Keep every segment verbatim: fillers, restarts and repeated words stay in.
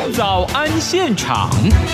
早安现场。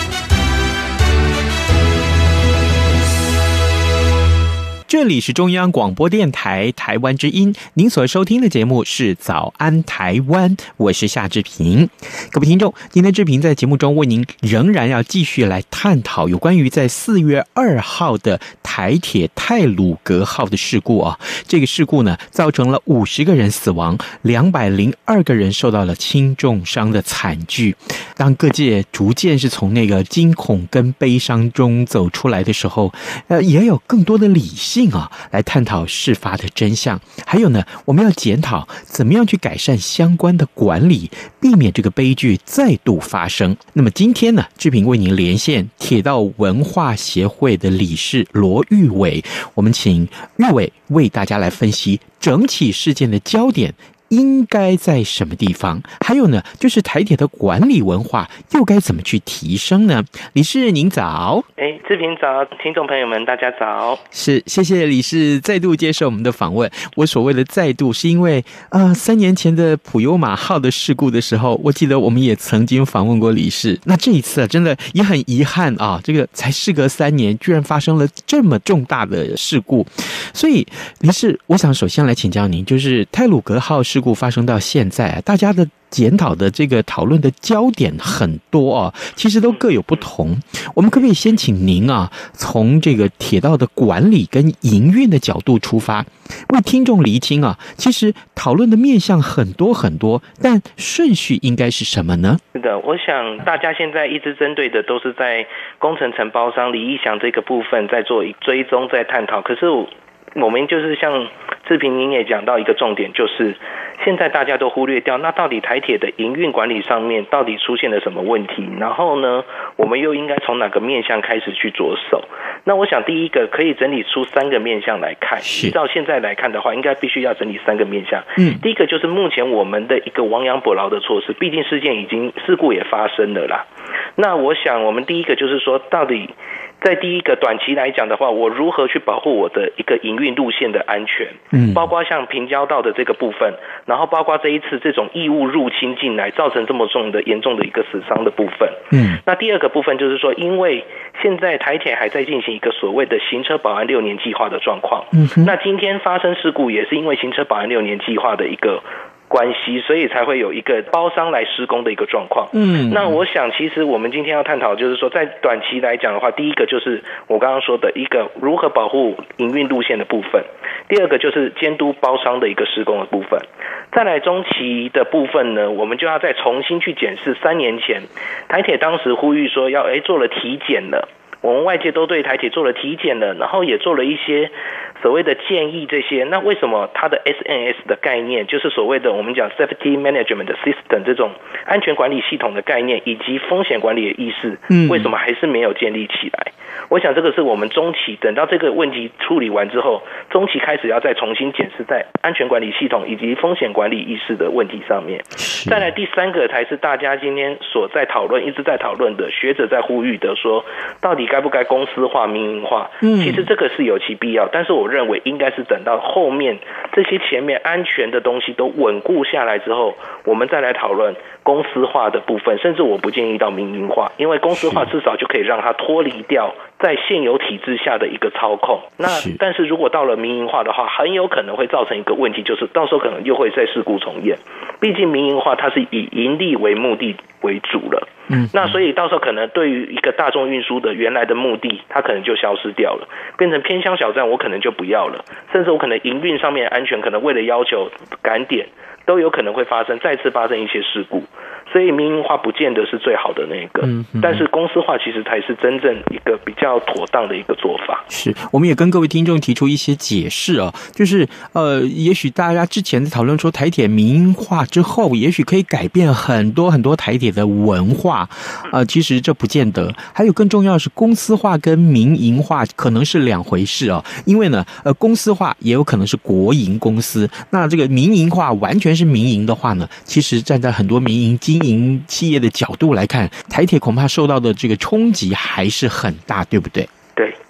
这里是中央广播电台台湾之音，您所收听的节目是早安台湾，我是夏志平。各位听众，今天志平在节目中为您仍然要继续来探讨有关于在四月二号的台铁太鲁阁号的事故啊。这个事故呢，造成了五十个人死亡，两百零二个人受到了轻重伤的惨剧。当各界逐渐是从那个惊恐跟悲伤中走出来的时候，呃，也有更多的理性啊，来探讨事发的真相。还有呢，我们要检讨怎么样去改善相关的管理，避免这个悲剧再度发生。那么今天呢，志平为您连线铁道文化协会的理事罗玉伟，我们请玉伟为大家来分析整起事件的焦点应该在什么地方？还有呢，就是台铁的管理文化又该怎么去提升呢？理事您早。 哎，志平早，听众朋友们大家早。 是，谢谢理事再度接受我们的访问。我所谓的再度是因为呃三年前的普悠玛号的事故的时候，我记得我们也曾经访问过理事。那这一次啊，真的也很遗憾啊，这个才事隔三年，居然发生了这么重大的事故。所以理事，我想首先来请教您，就是太鲁阁号事故发生到现在，大家的检讨的这个讨论的焦点很多啊，其实都各有不同。我们可不可以先请您啊，从这个铁道的管理跟营运的角度出发，为听众厘清啊，其实讨论的面向很多很多，但顺序应该是什么呢？ 是的，我想大家现在一直针对的都是在工程承包商李义祥这个部分在做追踪，在探讨。可是我们就是像志平您也讲到一个重点，就是现在大家都忽略掉，那到底台铁的营运管理上面到底出现了什么问题？然后呢，我们又应该从哪个面向开始去着手？那我想第一个可以整理出三个面向来看，依照现在来看的话，应该必须要整理三个面向。嗯，第一个就是目前我们的一个亡羊补牢的措施，毕竟事件已经事故也发生了啦。那我想我们第一个就是说，到底在第一个短期来讲的话，我如何去保护我的一个营运路线的安全？嗯，包括像平交道的这个部分，然后包括这一次这种异物入侵进来，造成这么重的严重的一个死伤的部分。嗯，那第二个部分就是说，因为现在台铁还在进行一个所谓的行车保安六年计划的状况。嗯，那今天发生事故也是因为行车保安六年计划的一个关系，所以才会有一个包商来施工的一个状况。嗯，那我想其实我们今天要探讨就是说，在短期来讲的话，第一个就是我刚刚说的一个如何保护营运路线的部分，第二个就是监督包商的一个施工的部分，再来中期的部分呢，我们就要再重新去检视三年前台铁当时呼吁说要诶做了体检了，我们外界都对台铁做了体检了，然后也做了一些所谓的建议这些，那为什么它的 S N S 的概念，就是所谓的我们讲 Safety Management System 这种安全管理系统的概念，以及风险管理的意识，为什么还是没有建立起来？我想这个是我们中期等到这个问题处理完之后，中期开始要再重新检视在安全管理系统以及风险管理意识的问题上面。再来第三个才是大家今天所在讨论一直在讨论的，学者在呼吁的说，到底该不该公司化民营化？嗯，其实这个是有其必要，但是我认为应该是等到后面这些前面安全的东西都稳固下来之后，我们再来讨论公司化的部分，甚至我不建议到民营化，因为公司化至少就可以让它脱离掉在现有体制下的一个操控。那但是如果到了民营化的话，很有可能会造成一个问题，就是到时候可能又会再事故重演。毕竟民营化它是以盈利为目的为主了。嗯，那所以到时候可能对于一个大众运输的原来的目的，它可能就消失掉了，变成偏乡小站，我可能就不要了，甚至我可能营运上面的安全，可能为了要求赶点，都有可能会发生再次发生一些事故。所以民营化不见得是最好的那个，嗯嗯，但是公司化其实才是真正一个比较妥当的一个做法。 是，我们也跟各位听众提出一些解释啊，就是呃，也许大家之前在讨论说台铁民营化之后，也许可以改变很多很多台铁的文化，呃，其实这不见得。还有更重要的是，公司化跟民营化可能是两回事啊，因为呢，呃，公司化也有可能是国营公司，那这个民营化完全是民营的话呢，其实站在很多民营经营企业的角度来看，台铁恐怕受到的这个冲击还是很大，对不对？ 对，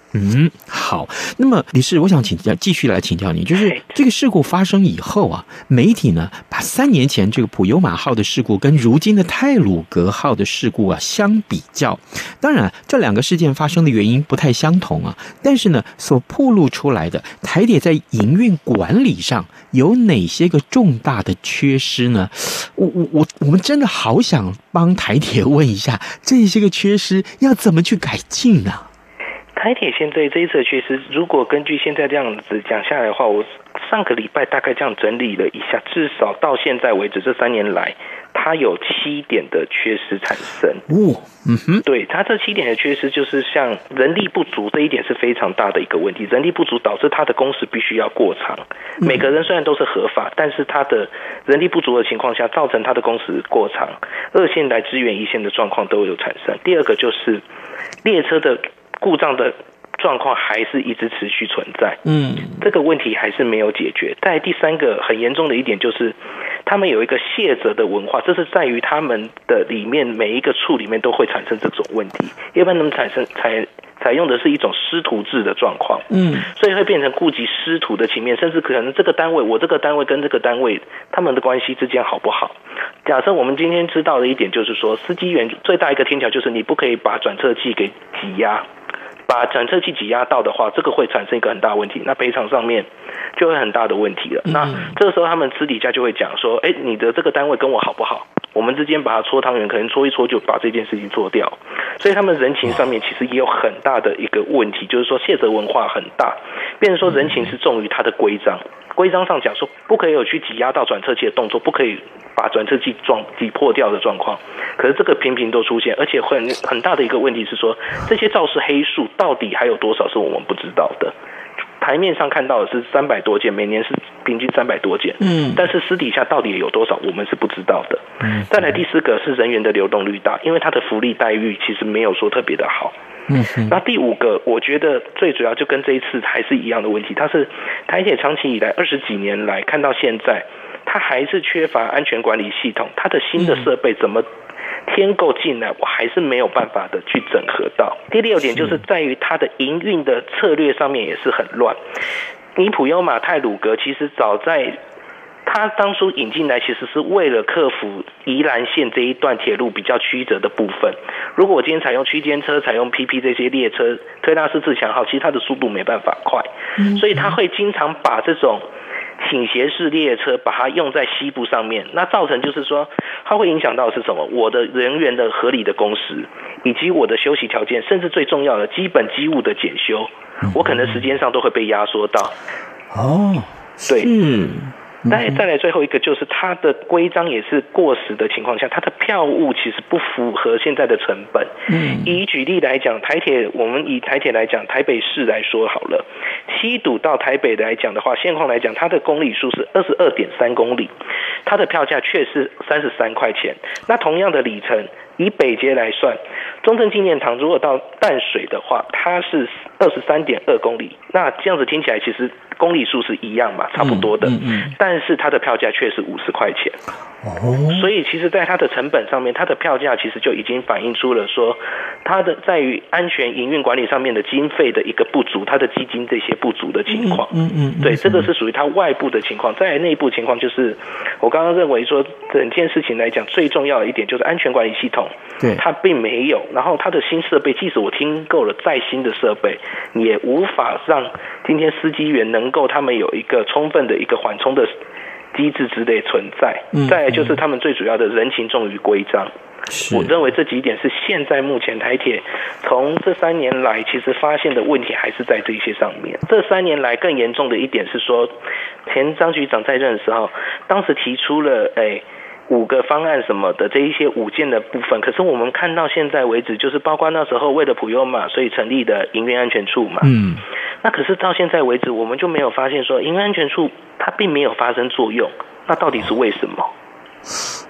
嗯，好。那么，理事，我想请教，继续来请教你，就是这个事故发生以后啊，媒体呢把三年前这个普悠玛号的事故跟如今的太鲁阁号的事故啊相比较。当然，这两个事件发生的原因不太相同啊，但是呢，所暴露出来的台铁在营运管理上有哪些个重大的缺失呢？我我我我们真的好想帮台铁问一下，这些个缺失要怎么去改进呢？ 台铁现在这一次的缺失，如果根据现在这样子讲下来的话，我上个礼拜大概这样整理了一下，至少到现在为止这三年来，它有七点的缺失产生。 哦，嗯哼， 对，它这七点的缺失就是像人力不足这一点是非常大的一个问题，人力不足导致它的工时必须要过长。每个人虽然都是合法，但是它的人力不足的情况下，造成它的工时过长，二线来支援一线的状况都有产生。第二个就是列车的故障的状况还是一直持续存在，嗯，这个问题还是没有解决。再来第三个很严重的一点就是，他们有一个卸责的文化，这是在于他们的里面每一个处里面都会产生这种问题，一般他们产生采采用的是一种师徒制的状况，嗯，所以会变成顾及师徒的情面，甚至可能这个单位我这个单位跟这个单位他们的关系之间好不好？假设我们今天知道的一点就是说，司机员最大一个天条就是你不可以把转测器给挤压。把转测器挤压到的话，这个会产生一个很大的问题，那赔偿上面就会很大的问题了。那这个时候他们私底下就会讲说，哎，你的这个单位跟我好不好？我们之间把它搓汤圆，可能搓一搓就把这件事情做掉。所以他们人情上面其实也有很大的一个问题，就是说卸责文化很大，变成说人情是重于它的规章。规章上讲说，不可以有去挤压到转测器的动作，不可以把转测器撞挤破掉的状况。可是这个频频都出现，而且很很大的一个问题是说，这些肇事黑数到底还有多少是我们不知道的？台面上看到的是三百多件，每年是平均三百多件，嗯，但是私底下到底有多少，我们是不知道的。嗯，再来第四个是人员的流动率大，因为他的福利待遇其实没有说特别的好。嗯，那第五个，我觉得最主要就跟这一次还是一样的问题，它是台铁长期以来二十几年来看到现在，它还是缺乏安全管理系统，它的新的设备怎么添购进来，我还是没有办法的去整合到。第六点就是在于它的营运的策略上面也是很乱。你普悠玛太鲁阁其实早在他当初引进来，其实是为了克服宜兰线这一段铁路比较曲折的部分。如果我今天采用区间车、采用 P P 这些列车，推拉式自强号，其实它的速度没办法快，所以他会经常把这种倾斜式列车把它用在西部上面，那造成就是说，它会影响到的是什么？我的人员的合理的工时，以及我的休息条件，甚至最重要的基本机务的检修，我可能时间上都会被压缩到。哦，对，嗯。再再来最后一个就是它的规章也是过时的情况下，它的票务其实不符合现在的成本。嗯，以举例来讲，台铁我们以台铁来讲，台北市来说好了，七堵到台北来讲的话，现况来讲，它的公里数是二十二点三公里，它的票价却是三十三块钱。那同样的里程，以北捷来算，中正纪念堂如果到淡水的话，它是二十三点二公里。那这样子听起来其实公里数是一样嘛，差不多的，嗯嗯嗯，但是它的票价却是五十块钱。哦，所以其实在它的成本上面，它的票价其实就已经反映出了说，它的在于安全营运管理上面的经费的一个不足，它的基金这些不足的情况。嗯 嗯, 嗯，对，这个是属于它外部的情况。再来内部情况就是我刚刚认为说整件事情来讲最重要的一点就是安全管理系统，对，它并没有，然后它的新设备即使我听够了再新的设备，也无法让今天司机员能够他们有一个充分的一个缓冲的机制之类存在。嗯，再来就是他们最主要的人情重于规章。我认为这几点是现在目前台铁从这三年来其实发现的问题还是在这些上面。这三年来更严重的一点是说，前张局长在任的时候，当时提出了诶五个方案什么的这一些五件的部分，可是我们看到现在为止，就是包括那时候为了普悠玛所以成立的营运安全处嘛，嗯，那可是到现在为止，我们就没有发现说营运安全处它并没有发生作用，那到底是为什么？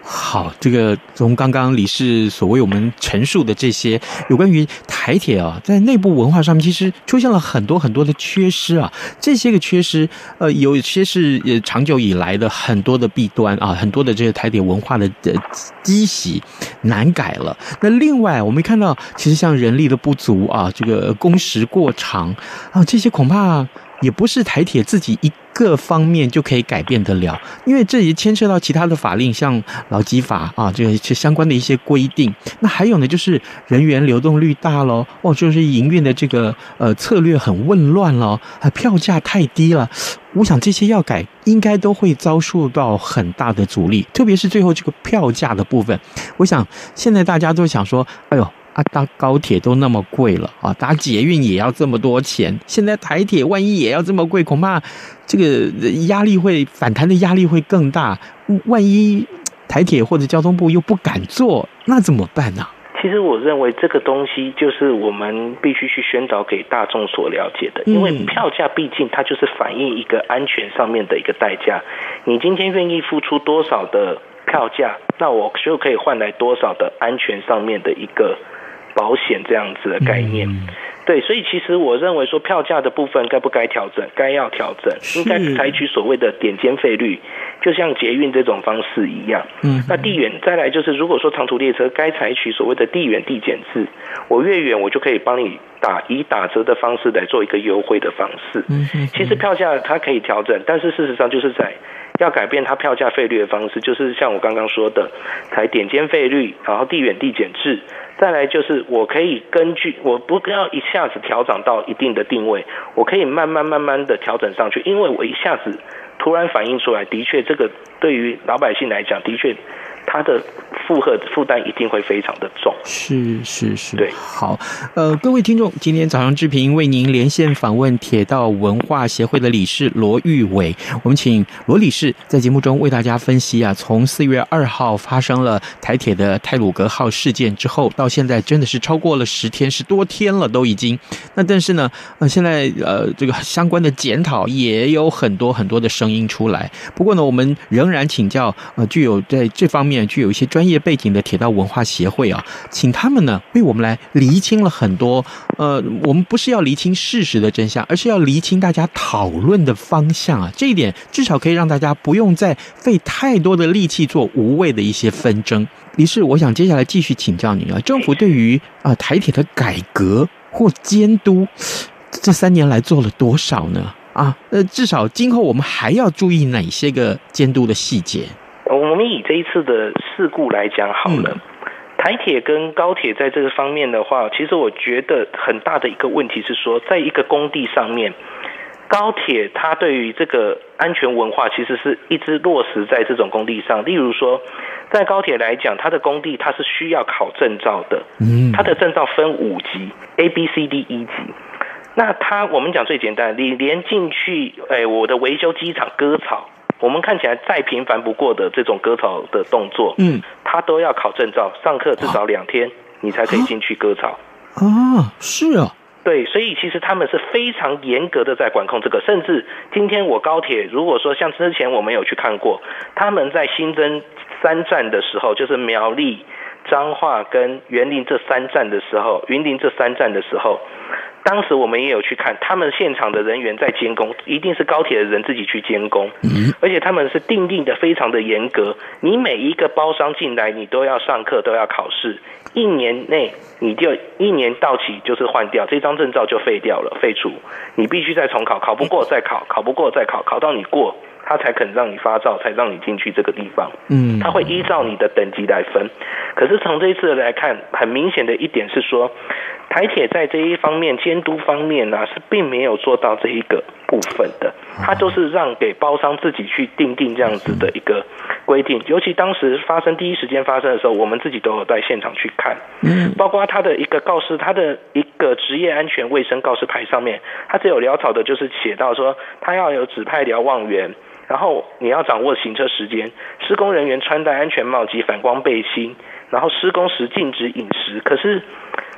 好，这个从刚刚理事所为我们陈述的这些有关于台铁啊，在内部文化上面，其实出现了很多很多的缺失啊。这些个缺失，呃，有些是呃长久以来的很多的弊端啊，很多的这个台铁文化的呃积习难改了。那另外，我们看到，其实像人力的不足啊，这个工时过长啊，这些恐怕也不是台铁自己一个方面就可以改变得了，因为这也牵涉到其他的法令，像劳基法啊，这个相关的一些规定。那还有呢，就是人员流动率大咯，哦，就是营运的这个呃策略很混乱咯，啊，票价太低了。我想这些要改，应该都会遭受到很大的阻力，特别是最后这个票价的部分。我想现在大家都想说，哎呦。啊，搭高铁都那么贵了啊，搭捷运也要这么多钱，现在台铁万一也要这么贵，恐怕这个压力会反弹的压力会更大。万一台铁或者交通部又不敢做，那怎么办呢？ 其实我认为这个东西就是我们必须去宣导给大众所了解的，因为票价毕竟它就是反映一个安全上面的一个代价。你今天愿意付出多少的票价，那我就可以换来多少的安全上面的一个保险这样子的概念。嗯，对，所以其实我认为说票价的部分该不该调整，该要调整，应该是采取所谓的点间费率，就像捷运这种方式一样。嗯，那地远再来就是如果说长途列车该采取所谓的地远地减制，我越远我就可以帮你打以打折的方式来做一个优惠的方式。嗯，其实票价它可以调整，但是事实上就是在要改变它票价费率的方式，就是像我刚刚说的，采点间费率，然后地远地减制。再来就是我可以根据，我不要一下子调整到一定的定位，我可以慢慢慢慢的调整上去，因为我一下子突然反映出来，的确这个对于老百姓来讲，的确它的负荷负担一定会非常的重。 是是是， 对， 好，呃，各位听众，今天早上志平为您连线访问铁道文化协会的理事罗玉伟，我们请罗理事在节目中为大家分析啊，从四月二号发生了台铁的太鲁阁号事件之后，到现在真的是超过了十天，十多天了都已经。那但是呢，呃，现在呃这个相关的检讨也有很多很多的声音出来。不过呢，我们仍然请教呃具有在这方面具有一些专业背景的铁道文化协会啊，请他们呢为我们来厘清了很多呃，我们不是要厘清事实的真相，而是要厘清大家讨论的方向啊。这一点至少可以让大家不用再费太多的力气做无谓的一些纷争。理事，我想接下来继续请教您啊，政府对于啊、呃、台铁的改革或监督，这三年来做了多少呢？啊，呃，至少今后我们还要注意哪些个监督的细节？ 我们以这一次的事故来讲好了。嗯，台铁跟高铁在这个方面的话，其实我觉得很大的一个问题是说，在一个工地上面，高铁它对于这个安全文化其实是一直落实在这种工地上。例如说，在高铁来讲，它的工地它是需要考证照的，它的证照分五级 A B C D E 级。那它我们讲最简单，你连进去，哎，我的维修机厂割草，我们看起来再频繁不过的这种割草的动作，嗯，它都要考证照，上课至少两天，你才可以进去割草。 啊，是啊， 对，所以其实他们是非常严格的在管控这个，甚至今天我高铁如果说像之前我们有去看过，他们在新增三站的时候，就是苗栗、彰化跟员林这三站的时候，云林这三站的时候，当时我们也有去看，他们现场的人员在监工，一定是高铁的人自己去监工，而且他们是定定的非常的严格，你每一个包商进来，你都要上课，都要考试，一年内你就一年到期就是换掉，这张证照就废掉了，废除，你必须再重考，考不过再考，考不过再考，考到你过，他才肯让你发照，才让你进去这个地方。嗯，他会依照你的等级来分。可是从这一次来看，很明显的一点是说，台铁在这一方面监督方面呢、啊，是并没有做到这一个部分的，他都是让给包商自己去定定这样子的一个规定。尤其当时发生第一时间发生的时候，我们自己都有在现场去看，嗯，包括他的一个告示，他的一个职业安全卫生告示牌上面，他只有潦草的就是写到说，他要有指派瞭望员。然后你要掌握行车时间，施工人员穿戴安全帽及反光背心，然后施工时禁止饮食。可是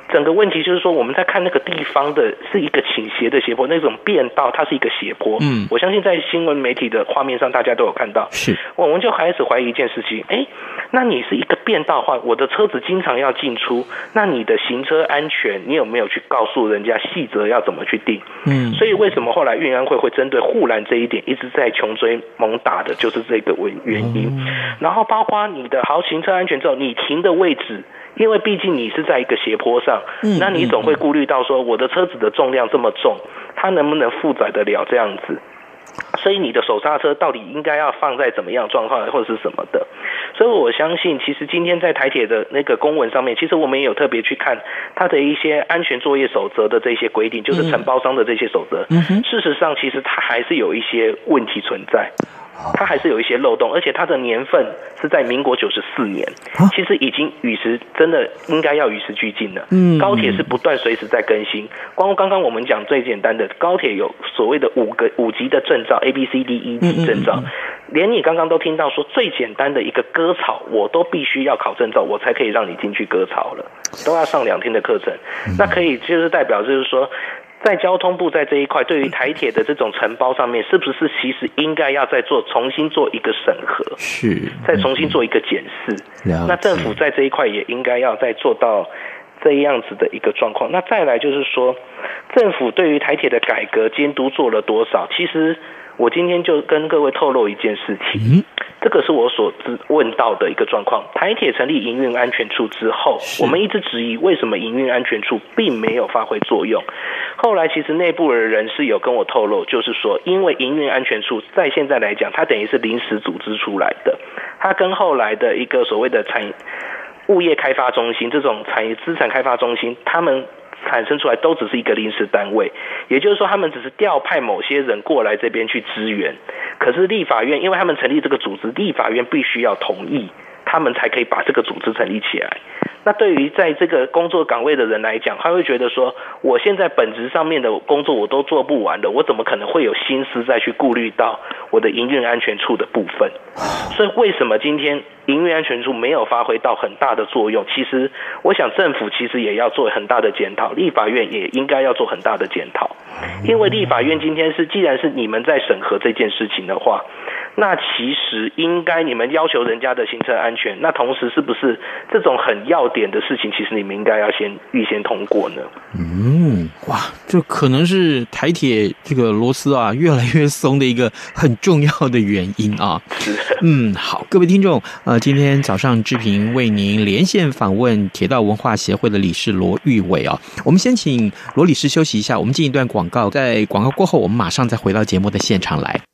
整个问题就是说，我们在看那个地方的是一个倾斜的斜坡，那种变道它是一个斜坡。嗯，我相信在新闻媒体的画面上，大家都有看到。是，我们就开始怀疑一件事情，哎，那你是一个变道的话，我的车子经常要进出，那你的行车安全，你有没有去告诉人家细则要怎么去定？嗯，所以为什么后来运安会会针对护栏这一点一直在穷追猛打的，就是这个原因。嗯、然后包括你的好行车安全之后，你停的位置。因为毕竟你是在一个斜坡上，嗯、那你总会顾虑到说，我的车子的重量这么重，它能不能负载得了这样子？所以你的手刹车到底应该要放在怎么样状况，或者是什么的？所以我相信，其实今天在台铁的那个公文上面，其实我们也有特别去看它的一些安全作业守则的这些规定，就是承包商的这些守则。嗯、事实上，其实它还是有一些问题存在。它还是有一些漏洞，而且它的年份是在民国九十四年，其实已经与时真的应该要与时俱进了。嗯，高铁是不断随时在更新。光刚刚我们讲最简单的，高铁有所谓的五个五级的证照 ，A B C D E 级证照，连你刚刚都听到说最简单的一个割草，我都必须要考证照，我才可以让你进去割草了，都要上两天的课程。那可以就是代表就是说。在交通部在这一块，对于台铁的这种承包上面，是不是其实应该要再做重新做一个审核，是再重新做一个检视？那政府在这一块也应该要再做到这样子的一个状况。那再来就是说，政府对于台铁的改革监督做了多少？其实我今天就跟各位透露一件事情。嗯，这个是我所知问到的一个状况。台铁成立营运安全处之后，我们一直质疑为什么营运安全处并没有发挥作用。后来其实内部的人士有跟我透露，就是说因为营运安全处在现在来讲，它等于是临时组织出来的，它跟后来的一个所谓的产物业开发中心这种产业资产开发中心，他们产生出来都只是一个临时单位，也就是说他们只是调派某些人过来这边去支援。可是立法院因为他们成立这个组织，立法院必须要同意，他们才可以把这个组织成立起来。那对于在这个工作岗位的人来讲，他会觉得说，我现在本质上面的工作我都做不完了，我怎么可能会有心思再去顾虑到我的营运安全处的部分？所以为什么今天营运安全处没有发挥到很大的作用？其实我想政府其实也要做很大的检讨，立法院也应该要做很大的检讨。因为立法院今天是既然是你们在审核这件事情的话，那其实应该你们要求人家的行车安全，那同时是不是这种很要点的事情，其实你们应该要先预先通过呢？ 嗯，哇，这可能是台铁这个螺丝啊越来越松的一个很重要的原因啊。 是， 嗯，好，各位听众，呃，今天早上志平为您连线访问铁道文化协会的理事罗玉伟啊。我们先请罗理事休息一下，我们进一段广告，在广告过后，我们马上再回到节目的现场来。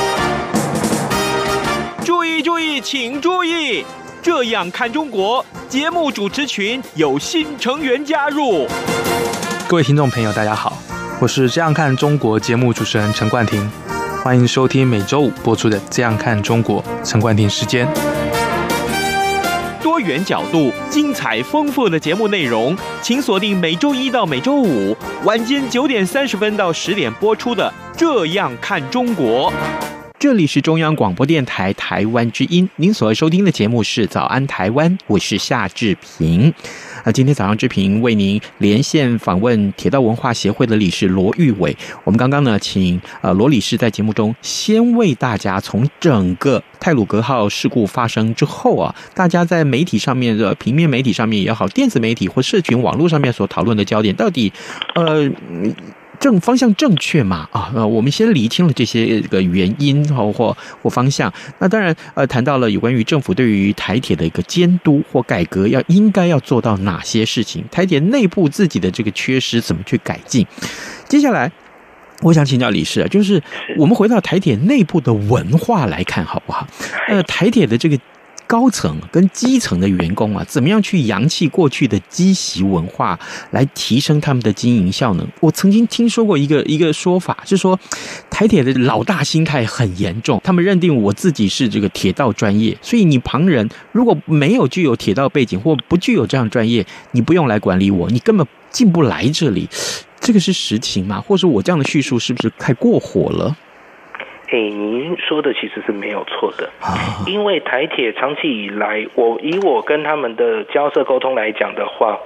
注意注意，请注意！这样看中国节目主持群有新成员加入。 各位听众朋友，大家好，我是这样看中国节目主持人陈冠廷，欢迎收听每周五播出的这样看中国陈冠廷时间。 多元角度、精彩丰富的节目内容，请锁定每周一到每周五晚间九点三十分到十点播出的《这样看中国》。这里是中央广播电台台湾之音，您所收听的节目是早安台湾，我是夏志平。呃，今天早上志平为您连线访问铁道文化协会的理事罗玉伟。我们刚刚呢，请呃罗理事在节目中先为大家从整个太鲁阁号事故发生之后啊，大家在媒体上面的平面媒体上面也好，电子媒体或社群网络上面所讨论的焦点，到底呃。正方向正确嘛？啊，呃，我们先厘清了这些个原因或或或方向。那当然，呃，谈到了有关于政府对于台铁的一个监督或改革，要应该要做到哪些事情？台铁内部自己的这个缺失怎么去改进？接下来，我想请教理事啊，就是我们回到台铁内部的文化来看，好不好？呃，台铁的这个。高层跟基层的员工啊，怎么样去扬弃过去的积习文化，来提升他们的经营效能？我曾经听说过一个一个说法，是说台铁的老大心态很严重，他们认定我自己是这个铁道专业，所以你旁人如果没有具有铁道背景或不具有这样专业，你不用来管理我，你根本进不来这里。这个是实情吗？或者我这样的叙述是不是太过火了？ 哎，您说的其实是没有错的，因为台铁长期以来，我以我跟他们的交涉沟通来讲的话，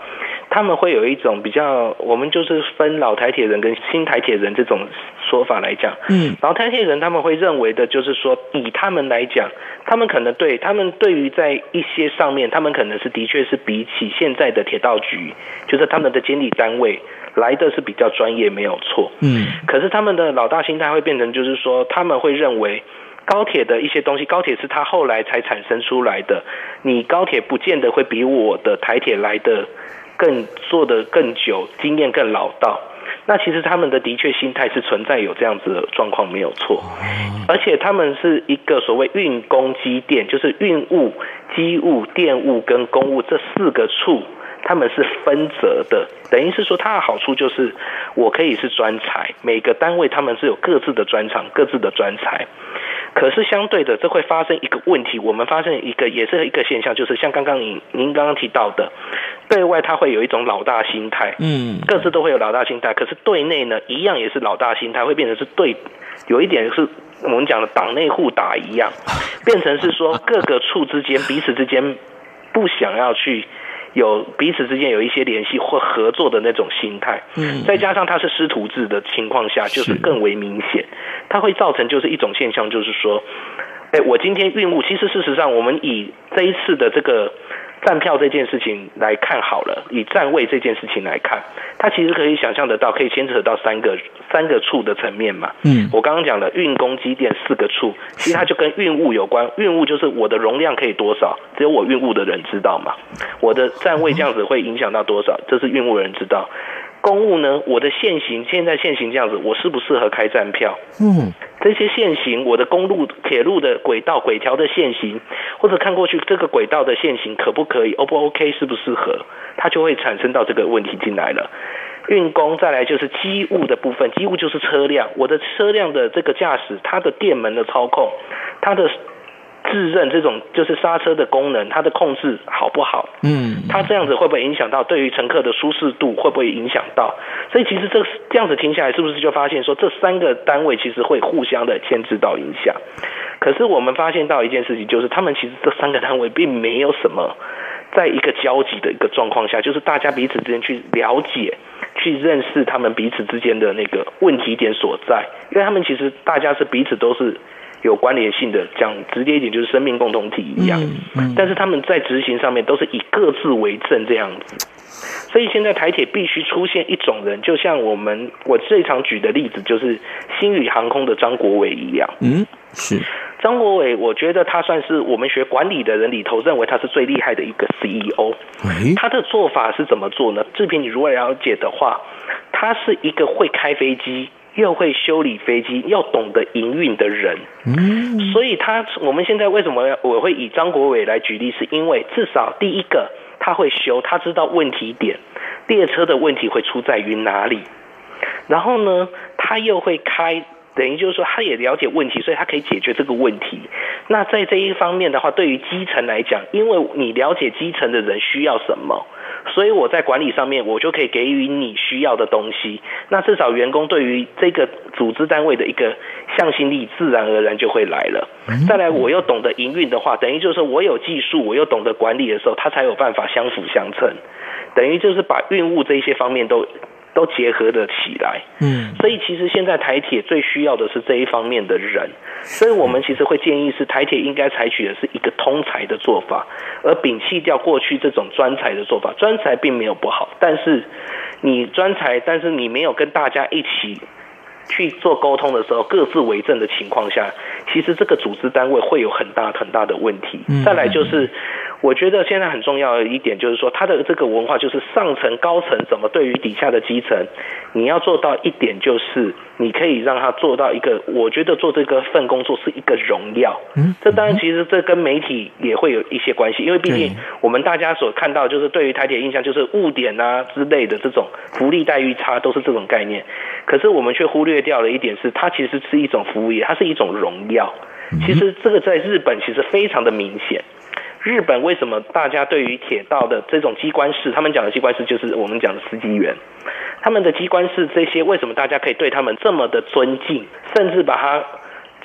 他们会有一种比较，我们就是分老台铁人跟新台铁人这种说法来讲。嗯，老台铁人他们会认为的就是说，以他们来讲，他们可能对他们对于在一些上面，他们可能是的确是比起现在的铁道局，就是他们的监理单位来的是比较专业，没有错。嗯，可是他们的老大心态会变成就是说，他们会认为高铁的一些东西，高铁是他后来才产生出来的，你高铁不见得会比我的台铁来的更做得更久，经验更老道。那其实他们的的确心态是存在有这样子的状况，没有错。而且他们是一个所谓运工机电，就是运务、机务、电务跟公务这四个处，他们是分责的，等于是说它的好处就是我可以是专才，每个单位他们是有各自的专长、各自的专才。可是相对的，这会发生一个问题，我们发现一个也是一个现象，就是像刚刚您您刚刚提到的，对外它会有一种老大心态，嗯，各自都会有老大心态，可是对内呢，一样也是老大心态，会变成是对，有一点是我们讲的党内互打一样，变成是说各个处之间彼此之间不想要去有彼此之间有一些联系或合作的那种心态，嗯，再加上它是师徒制的情况下，就是更为明显，它会造成就是一种现象，就是说，哎，我今天运务，其实事实上我们以这一次的这个站票这件事情来看好了，以站位这件事情来看，它其实可以想象得到，可以牵扯到三个三个处的层面嘛。嗯，我刚刚讲了运工机电四个处，其实它就跟运务有关。运务就是我的容量可以多少，只有我运务的人知道嘛。我的站位这样子会影响到多少，这是运务人知道。公务呢，我的现行现在现行这样子，我适不适合开站票？嗯，这些现行，我的公路、铁路的轨道、轨条的现行，或者看过去这个轨道的现行可不可以 ？O 不 OK？ 适不适合？它就会产生到这个问题进来了。运工再来就是机务的部分，机务就是车辆，我的车辆的这个驾驶，它的电门的操控，它的自认这种就是刹车的功能，它的控制好不好？嗯，它这样子会不会影响到对于乘客的舒适度？会不会影响到？所以其实这这样子听下来，是不是就发现说这三个单位其实会互相的牵制到影响？可是我们发现到一件事情，就是他们其实这三个单位并没有什么在一个交集的一个状况下，就是大家彼此之间去了解、去认识他们彼此之间的那个问题点所在，因为他们其实大家是彼此都是有关联性的，讲直接一点就是生命共同体一样，嗯嗯，但是他们在执行上面都是以各自为政这样子，所以现在台铁必须出现一种人，就像我们我最常举的例子就是星宇航空的张国伟一样，嗯，是张国伟，我觉得他算是我们学管理的人里头认为他是最厉害的一个 C E O，欸，他的做法是怎么做呢？志平，你如果了解的话，他是一个会开飞机又会修理飞机又懂得营运的人，嗯，所以他我们现在为什么我会以张国伟来举例，是因为至少第一个他会修，他知道问题点，列车的问题会出在于哪里，然后呢他又会开，等于就是说他也了解问题，所以他可以解决这个问题。那在这一方面的话，对于基层来讲，因为你了解基层的人需要什么，所以我在管理上面我就可以给予你需要的东西，那至少员工对于这个组织单位的一个向心力自然而然就会来了。再来我又懂得营运的话，等于就是说我有技术我又懂得管理的时候，他才有办法相辅相成，等于就是把运务这一些方面都都结合得起来，嗯，所以其实现在台铁最需要的是这一方面的人，所以我们其实会建议是台铁应该采取的是一个通才的做法，而摒弃掉过去这种专才的做法。专才并没有不好，但是你专才，但是你没有跟大家一起去做沟通的时候，各自为政的情况下，其实这个组织单位会有很大很大的问题。再来就是我觉得现在很重要的一点就是说，它的这个文化就是上层高层怎么对于底下的基层，你要做到一点就是你可以让他做到一个，我觉得做这个份工作是一个荣耀。嗯，这当然其实这跟媒体也会有一些关系，因为毕竟我们大家所看到就是对于台铁印象就是误点啊之类的这种福利待遇差都是这种概念，可是我们却忽略掉了一点是，它其实是一种服务业，它是一种荣耀。其实这个在日本其实非常的明显。日本为什么大家对于铁道的这种机关士，他们讲的机关士就是我们讲的司机员，他们的机关士这些为什么大家可以对他们这么的尊敬，甚至把他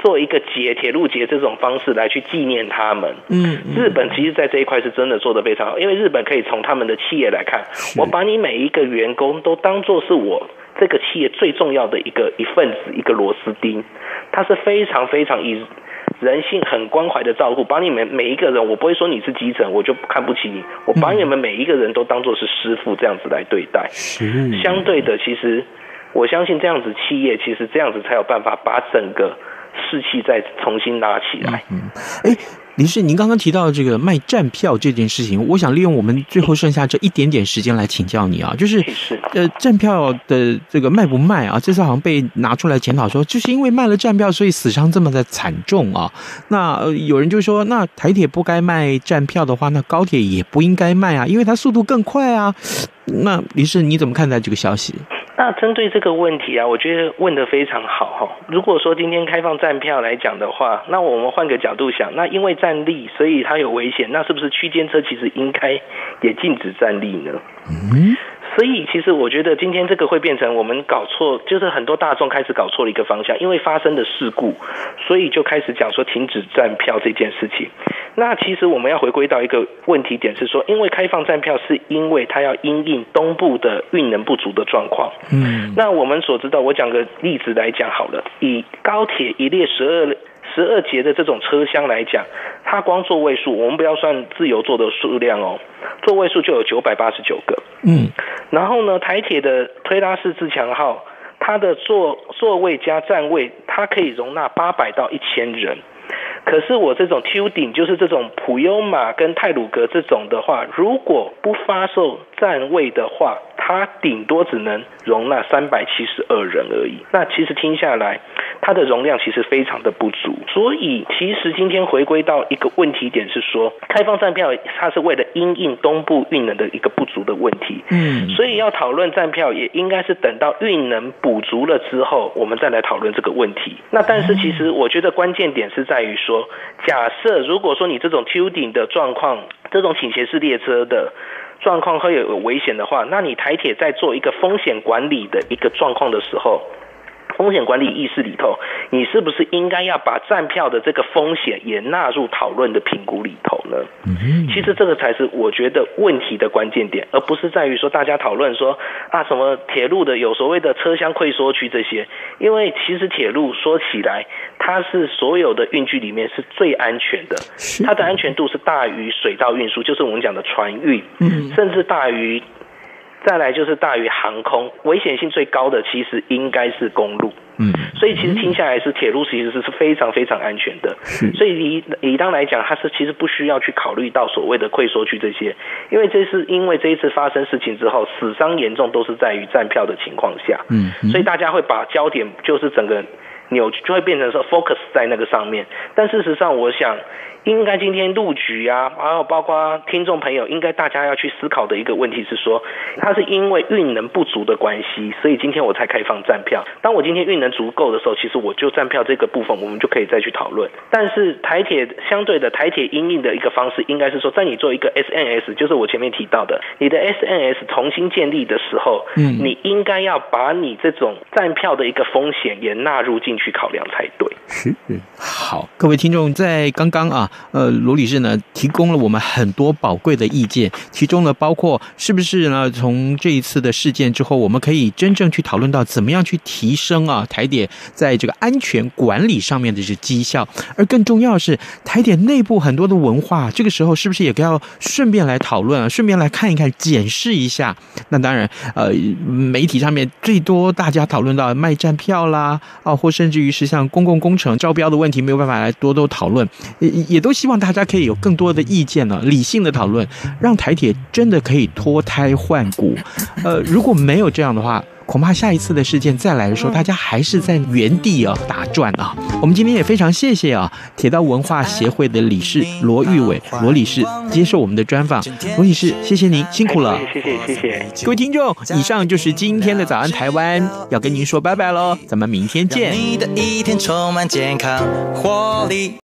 做一个节铁路节这种方式来去纪念他们。嗯，日本其实在这一块是真的做得非常好，因为日本可以从他们的企业来看，我把你每一个员工都当作是我这个企业最重要的一个一份子，一个螺丝钉，它是非常非常以人性很关怀的照顾，把你们每一个人，我不会说你是基层我就看不起你，我把你们每一个人都当作是师傅这样子来对待。嗯，相对的，其实我相信这样子企业其实这样子才有办法把整个士气再重新拉起来。嗯， 哎，理事，您刚刚提到这个卖站票这件事情，我想利用我们最后剩下这一点点时间来请教你啊，就是呃，站票的这个卖不卖啊？这次好像被拿出来检讨说，就是因为卖了站票，所以死伤这么的惨重啊。那、呃、有人就说，那台铁不该卖站票的话，那高铁也不应该卖啊，因为它速度更快啊。那理事你怎么看待这个消息？ 那针对这个问题啊，我觉得问得非常好哈。如果说今天开放站票来讲的话，那我们换个角度想，那因为站立，所以它有危险，那是不是区间车其实应该也禁止站立呢？嗯。所以其实我觉得今天这个会变成我们搞错，就是很多大众开始搞错了一个方向，因为发生的事故，所以就开始讲说停止站票这件事情。那其实我们要回归到一个问题点是说，因为开放站票是因为它要因应东部的运能不足的状况。嗯，那我们所知道，我讲个例子来讲好了，以高铁一列十二十二节的这种车厢来讲，它光座位数，我们不要算自由座的数量哦，座位数就有九百八十九个。嗯，然后呢，台铁的推拉式自强号，它的座座位加站位，它可以容纳八百到一千人。可是我这种 Q 顶，就是这种普悠玛跟太鲁阁这种的话，如果不发售站位的话，它顶多只能容纳三百七十二人而已。那其实听下来，它的容量其实非常的不足。所以其实今天回归到一个问题点是说，开放站票它是为了因应东部运能的一个不足的问题。嗯，所以要讨论站票也应该是等到运能补足了之后，我们再来讨论这个问题。那但是其实我觉得关键点是在于说，假设如果说你这种 Q 顶的状况，这种倾斜式列车的状况会有危险的话，那你台铁在做一个风险管理的一个状况的时候，风险管理意识里头，你是不是应该要把站票的这个风险也纳入讨论的评估里头呢？嗯，其实这个才是我觉得问题的关键点，而不是在于说大家讨论说啊什么铁路的有所谓的车厢溃缩区这些，因为其实铁路说起来，它是所有的运具里面是最安全的，它的安全度是大于水道运输，就是我们讲的船运，嗯，甚至大于。再来就是大于航空，危险性最高的其实应该是公路。嗯，所以其实听下来是铁路其实是非常非常安全的。所以以以当来讲，它是其实不需要去考虑到所谓的溃缩区这些，因为这是因为这一次发生事情之后，死伤严重都是在于站票的情况下。嗯，所以大家会把焦点就是整个扭曲，就会变成说 focus 在那个上面。但事实上，我想。应该今天路局啊，还有包括听众朋友，应该大家要去思考的一个问题是说，它是因为运能不足的关系，所以今天我才开放站票。当我今天运能足够的时候，其实我就站票这个部分，我们就可以再去讨论。但是台铁相对的台铁因应的一个方式，应该是说，在你做一个 S N S， 就是我前面提到的，你的 S N S 重新建立的时候，嗯，你应该要把你这种站票的一个风险也纳入进去考量才对。 是，好，各位听众，在刚刚啊。呃，罗理事呢提供了我们很多宝贵的意见，其中呢包括是不是呢从这一次的事件之后，我们可以真正去讨论到怎么样去提升啊台铁在这个安全管理上面的这绩效，而更重要的是台铁内部很多的文化，这个时候是不是也要顺便来讨论啊，顺便来看一看，检视一下。那当然，呃，媒体上面最多大家讨论到卖站票啦，啊，或甚至于是像公共工程招标的问题，没有办法来多多讨论，也也都希望大家可以有更多的意见呢，理性的讨论，让台铁真的可以脱胎换骨。呃，如果没有这样的话，恐怕下一次的事件再来的时候，大家还是在原地啊打转啊。我们今天也非常谢谢啊铁道文化协会的理事罗玉伟罗理事接受我们的专访。罗理事，谢谢您，辛苦了。 谢谢谢谢各位听众，以上就是今天的早安台湾，要跟您说拜拜喽，咱们明天见。让你的一天充满健康活力。